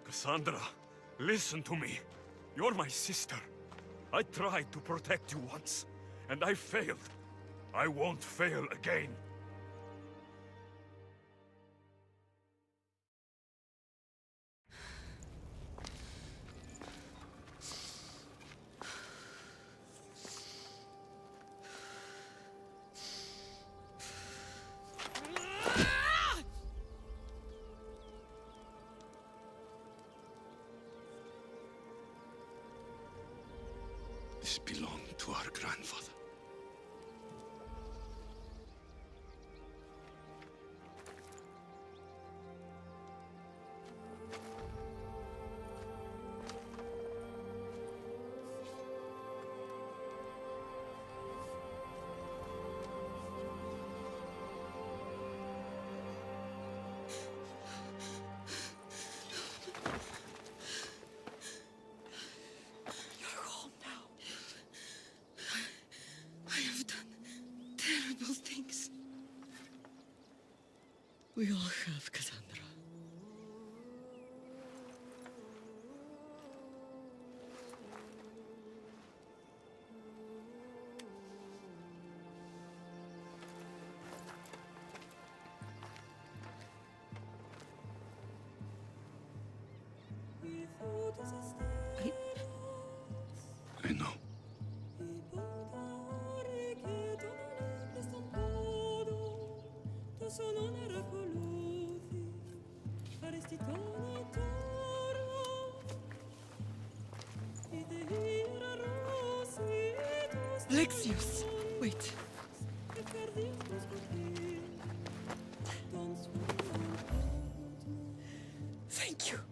Cassandra, listen to me. You're my sister. I tried to protect you once, and I failed. I won't fail again. This belonged to our grandfather. Things. We all have, Cassandra. I know. Alexios, wait. Thank you.